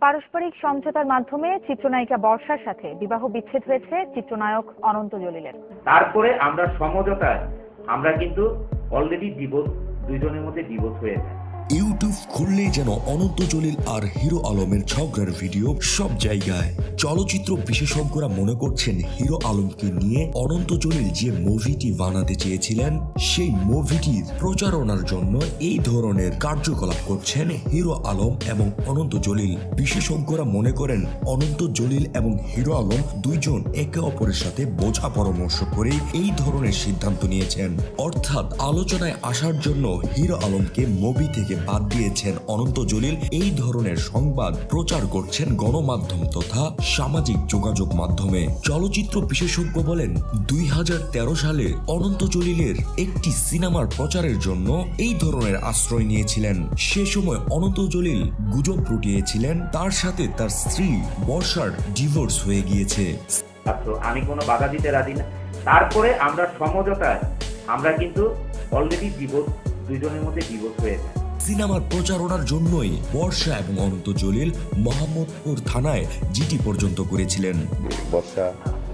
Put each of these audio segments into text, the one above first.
পারস্পরিক সমঝোতার মাধ্যমে চিত্রনায়িকা বর্ষার সাথে বিবাহ বিচ্ছেদ হয়েছে চিত্রনায়ক অনন্ত জলিলের। তারপরে আমরা সমঝোতায় আমরা কিন্তু অলরেডি ডিভোর্স, দুইজনের মধ্যে ডিভোর্স হয়ে যায়। ইউটিউব খুললেই যেন অনন্ত জলিল আর হিরো আলমের ঝগড়ার ভিডিও সব জায়গায়। চলচ্চিত্র বিশেষজ্ঞরা মনে করছেন হিরো আলমকে নিয়ে অনন্ত জলিল যে মুভিটি বানাতে চেয়েছিলেন সেই মুভিটির প্রচারণার জন্য এই ধরনের কার্যকলাপ করছেন হিরো আলম এবং অনন্ত জলিল। বিশেষজ্ঞরা মনে করেন অনন্ত জলিল এবং হিরো আলম দুইজন একে অপরের সাথে বোঝা পরামর্শ করে এই ধরনের সিদ্ধান্ত নিয়েছেন। অর্থাৎ আলোচনায় আসার জন্য হিরো আলমকে মুভি থেকে বাদ দিয়েছেন অনন্ত জলিল। এই ধরনের সংবাদ প্রচার করছেন গণমাধ্যম তথা সামাজিক যোগাযোগ মাধ্যমে। চলচ্চিত্র বিশেষজ্ঞ বলেন 2013 সালে অনন্ত জলিলের একটি সিনেমার প্রচারের জন্য এই ধরনের আশ্রয় নিয়েছিলেন। সে সময় অনন্ত জলিল গুজব রটিয়েছিলেন তার সাথে তার স্ত্রী বর্ষার ডিভোর্স হয়ে গিয়েছে। আমি কোনো বাধা দিতে রাজি না। তারপরে আমরা সমঝোতায় আমরা কিন্তু অলরেডি ডিভোর্স, দুইজনের মধ্যে ডিভোর্স হয়ে যায়। সিনেমার প্রচারণার জন্যই বর্ষা এবং অনন্ত জলিল মোহাম্মদপুর থানায় জিডি পর্যন্ত করেছিলেন। বর্ষা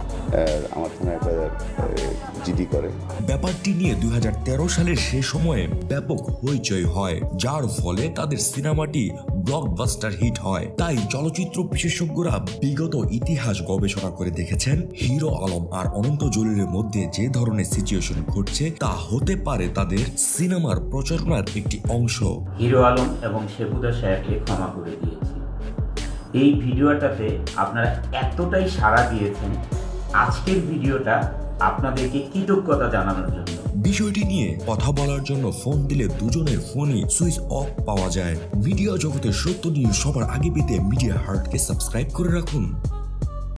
আমার থানায় একটা জিডি করে। ব্যাপারটি নিয়ে 2013 সালের সে সময়ে ব্যাপক হইচই হয়, যার ফলে তাদের সিনেমাটি ব্লকবাস্টার হিট হয়। তাই চলচ্চিত্র বিশেষজ্ঞরা বিগত ইতিহাস গবেষণা করে দেখেছেন হিরো আলম আর অনন্ত জলিলের মধ্যে যে ধরনের সিচুয়েশন ঘটছে তা হতে পারে তাদের সিনেমার প্রচারণার একটি অংশ। হিরো আলম এবং শেফুদা সাহেবকে ক্ষমা করে দিয়েছি। এই ভিডিওটাতে আপনারা এতটাই সাড়া দিয়েছেন, আজকের ভিডিওটা আপনাদেরকে কৃতজ্ঞতা জানানোর জন্য। বিষয়টি নিয়ে কথা বলার জন্য ফোন দিলে দুজনের ফোনই সুইচ অফ পাওয়া যায়। মিডিয়া জগতের সত্য নিউজ সবার আগে পেতে মিডিয়া হার্টকে সাবস্ক্রাইব করে রাখুন।